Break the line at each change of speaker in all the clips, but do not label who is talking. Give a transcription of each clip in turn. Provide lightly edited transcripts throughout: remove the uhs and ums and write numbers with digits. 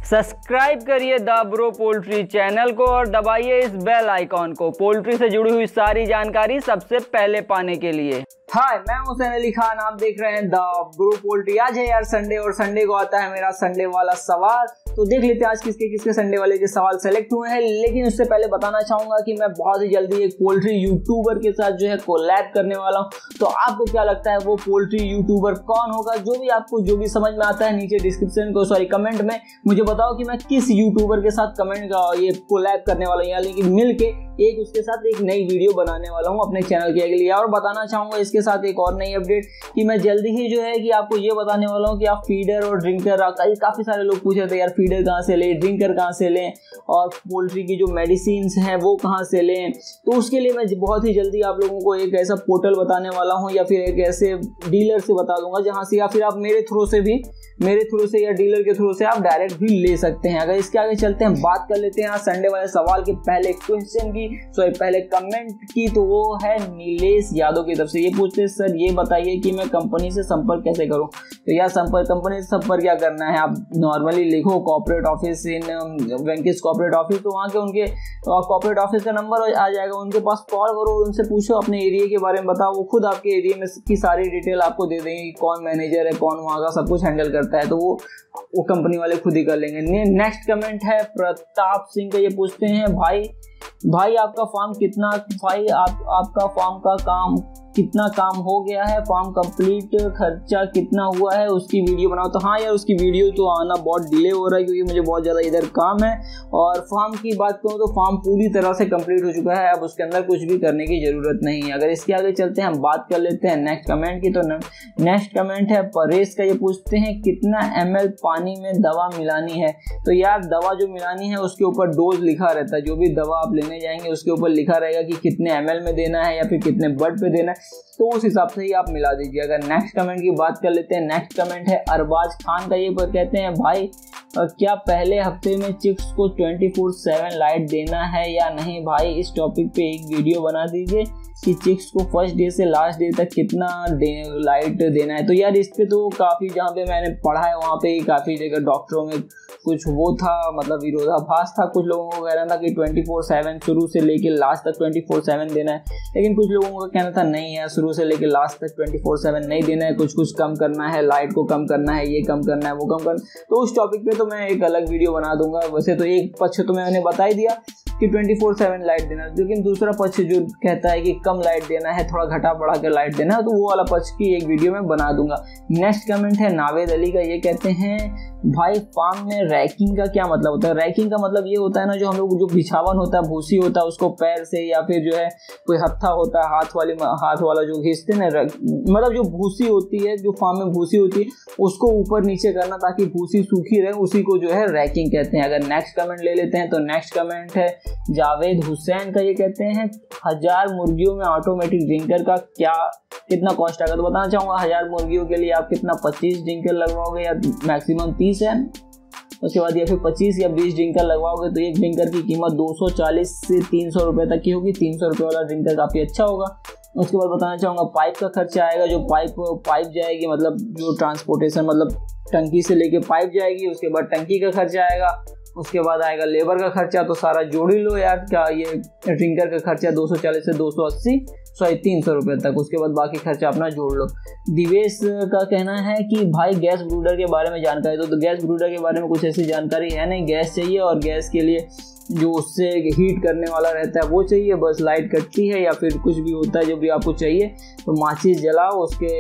Subscribe करिए the bro poultry channel को और दबाइए इस बेल आइकॉन को पोल्ट्री से जुड़ी हुई सारी जानकारी सबसे पहले पाने के लिए।
हाय, मैं हुसैन अली खान, आप देख रहे हैं द ब्रो पोल्ट्री। आज है यार संडे और संडे को आता है मेरा संडे वाला सवाल। तो देख लेते हैं आज किसके किसके संडे वाले के सवाल सेलेक्ट हुए हैं। लेकिन उससे पहले बताना चाहूंगा कि मैं बहुत ही जल्दी एक पोल्ट्री यूट्यूबर के साथ जो है कोलैब करने वाला हूं। तो आपको क्या लगता है वो पोल्ट्री यूट्यूबर कौन होगा? जो भी समझ में आता है नीचे डिस्क्रिप्शन को कमेंट में मुझे बताओ कि मैं किस यूट्यूबर के साथ ये कोलैब करने वाला हूँ, यानी कि मिलके उसके साथ एक नई वीडियो बनाने वाला हूँ अपने चैनल के लिए। और बताना चाहूंगा इसके साथ एक और नई अपडेट कि मैं जल्दी ही जो है कि आपको ये बताने वाला हूँ कि आप फीडर और ड्रिंकर, काफी सारे लोग पूछे थे यार फीडर कहाँ से लें, ड्रिंकर कहाँ से लें और पोल्ट्री की जो मेडिसिन हैं वो कहाँ से लें। तो उसके लिए मैं बहुत ही जल्दी आप लोगों को एक ऐसा पोर्टल बताने वाला हूँ या फिर एक ऐसे डीलर से बता दूंगा जहाँ से या फिर आप मेरे थ्रू से या डीलर के थ्रू से आप डायरेक्ट भी ले सकते हैं। अगर इसके आगे चलते हैं, बात कर लेते हैं आज संडे वाले सवाल के पहले क्वेश्चन की, पहले कमेंट की। तो वो है नीलेश यादव की तरफ से। ये पूछते हैं सर ये बताइए कि मैं कंपनी से संपर्क कैसे करूं। तो यार कंपनी से संपर्क क्या करना है, आप नॉर्मली लिखो corporate office in Venky's corporate office, तो वहाँ के उनके कॉर्पोरेट ऑफिस का नंबर आ जाएगा, उनके पास कॉल करो, उनसे पूछो अपने एरिया के बारे में बताओ। वो खुद आपके एरिया में की सारी डिटेल आपको दे देंगे, कौन मैनेजर है, कौन वहाँ का सब कुछ हैंडल करता है। तो वो कंपनी वाले खुद ही कर लेंगे। नेक्स्ट कमेंट है प्रताप सिंह का। ये पूछते हैं भाई आपका फार्म कितना, आपका फार्म का कितना काम हो गया है, फार्म कंप्लीट, खर्चा कितना हुआ है, उसकी वीडियो बनाओ। तो हाँ यार, उसकी वीडियो तो आना बहुत डिले हो रहा है क्योंकि मुझे बहुत ज़्यादा इधर काम है। और फार्म की बात करूँ तो फार्म पूरी तरह से कंप्लीट हो चुका है, अब उसके अंदर कुछ भी करने की ज़रूरत नहीं है। अगर इसके आगे चलते हैं, हम बात कर लेते हैं नेक्स्ट कमेंट की। तो नेक्स्ट कमेंट है परेश का। ये पूछते हैं कितना ml पानी में दवा मिलानी है। तो यार दवा जो मिलानी है उसके ऊपर डोज लिखा रहता है, जो भी दवा आप लेने जाएंगे उसके ऊपर लिखा रहेगा कि कितने ml में देना है या फिर कितने बर्ड पे देना है, तो उस हिसाब से ही आप मिला दीजिए। अगर नेक्स्ट कमेंट की बात कर लेते हैं, नेक्स्ट कमेंट है अरबाज खान का। ये कहते हैं भाई क्या पहले हफ्ते में चिक्स को 24/7 लाइट देना है या नहीं? भाई इस टॉपिक पे एक वीडियो बना दीजिए कि चिक्स को फर्स्ट डे से लास्ट डे तक कितना लाइट देना है। तो यार इस पे तो काफ़ी, जहाँ पे मैंने पढ़ा है वहाँ पे काफ़ी जगह डॉक्टरों में कुछ वो था, मतलब विरोधाभास था। कुछ लोगों को कहना था कि 24/7 शुरू से लेके लास्ट तक 24/7 देना है, लेकिन कुछ लोगों का कहना था नहीं यार शुरू से लेके लास्ट तक 24/7 नहीं देना है, कुछ कम करना है, लाइट को कम करना है, ये कम करना है, वो कम करना। तो उस टॉपिक पे तो मैं एक अलग वीडियो बना दूंगा। वैसे तो एक पक्ष तो मैंने बता ही दिया कि 24/7 लाइट देना, लेकिन दूसरा पक्ष जो कहता है कि कम लाइट देना है, थोड़ा घटा बढ़ा कर लाइट देना है, तो वो वाला पक्ष की एक वीडियो में बना दूंगा। नेक्स्ट कमेंट है नावेद अली का। ये कहते हैं भाई फार्म में रैकिंग का क्या मतलब होता है? रैकिंग का मतलब ये होता है ना, जो हम लोग जो बिछावन होता है, भूसी होता है, उसको पैर से या फिर जो है कोई हत्था होता है हाथ वाला जो घिसते हैं ना, मतलब जो भूसी होती है, जो फार्म में भूसी होती है उसको ऊपर नीचे करना ताकि भूसी सूखी रहे, उसी को जो है रैकिंग कहते हैं। अगर नेक्स्ट कमेंट ले लेते हैं तो नेक्स्ट कमेंट है जावेद हुसैन का। ये कहते हैं 1000 मुर्गियों में ऑटोमेटिक ड्रिंकर का कितना कॉस्ट आएगा? तो बताना चाहूँगा 1000 मुर्गियों के लिए आप कितना 25 ड्रिंकर लगवाओगे या मैक्सिमम 30 है, उसके बाद या फिर 25 या 20 ड्रिंकर लगवाओगे तो एक ड्रिंकर की कीमत 240 से 300 रुपये तक की होगी। 300 रुपये वाला ड्रिंकर काफ़ी अच्छा होगा। उसके बाद बताना चाहूँगा पाइप का खर्चा आएगा, जो पाइप जाएगी, मतलब जो ट्रांसपोर्टेशन, मतलब टंकी से लेके पाइप जाएगी, उसके बाद टंकी का खर्चा आएगा, उसके बाद आएगा लेबर का खर्चा। तो सारा जोड़ ही लो यार, क्या ये ड्रिंकर का खर्चा 240 से 280 300 रुपये तक। उसके बाद बाकी खर्चा अपना जोड़ लो। दिवेश का कहना है कि भाई गैस ब्रूडर के बारे में जानकारी दो। तो गैस ब्रूडर के बारे में कुछ ऐसी जानकारी है नहीं। गैस चाहिए और गैस के लिए जो उससे हीट करने वाला रहता है वो चाहिए, बस लाइट कटती है या फिर कुछ भी होता है जो भी आपको चाहिए तो माचिस जलाओ,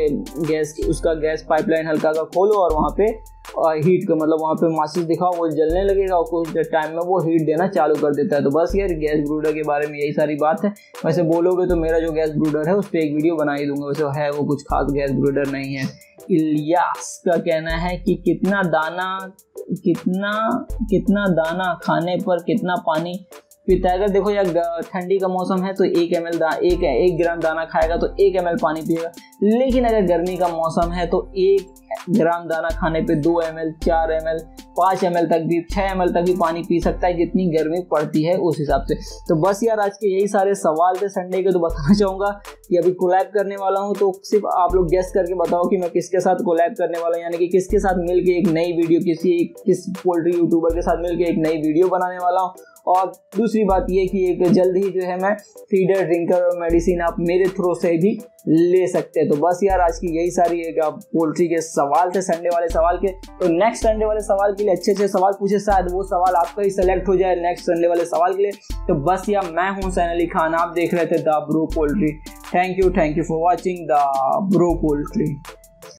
उसका गैस पाइपलाइन हल्का का खोलो और वहाँ पे हीट का, मतलब वहाँ पे माचिस दिखाओ, वो जलने लगेगा और कुछ टाइम में वो हीट देना चालू कर देता है। तो बस यार गैस ब्रूडर के बारे में यही सारी बात है। वैसे बोलोगे तो मेरा जो गैस ब्रूडर है उस पर एक वीडियो बना ही दूंगा, वैसे है वो कुछ खास गैस ब्रूडर नहीं है। इलियास का कहना है कि कितना दाना खाने पर कितना पानी पीता है। अगर देखो यार ठंडी का मौसम है तो 1 ग्राम दाना खाएगा तो 1 ml पानी पिएगा, लेकिन अगर गर्मी का मौसम है तो 1 ग्राम दाना खाने पे 2 ml, 4 ml, 5 ml तक भी, 6 ml तक भी पानी पी सकता है, जितनी गर्मी पड़ती है उस हिसाब से। तो बस यार आज के यही सारे सवाल थे संडे के। तो बताना चाहूँगा कि अभी कोलैब करने वाला हूँ, तो सिर्फ आप लोग गेस करके बताओ कि मैं किसके साथ कोलैब करने वाला हूँ, यानी कि किसके साथ मिलके एक नई वीडियो, किस पोल्ट्री यूट्यूबर के साथ मिलके एक नई वीडियो बनाने वाला हूँ। और दूसरी बात ये कि एक जल्द ही जो है मैं फीडर, ड्रिंकर और मेडिसिन आप मेरे थ्रू से भी ले सकते हैं। तो बस यार आज की यही सारी पोल्ट्री के सवाल थे, संडे वाले सवाल के। तो नेक्स्ट संडे वाले सवाल के लिए अच्छे सवाल पूछे, शायद वो सवाल आपका ही सेलेक्ट हो जाए नेक्स्ट संडे वाले सवाल के लिए। तो बस यार मैं हूँ सैन अली खान, आप देख रहे थे the bro poultry. Thank you for watching the bro poultry.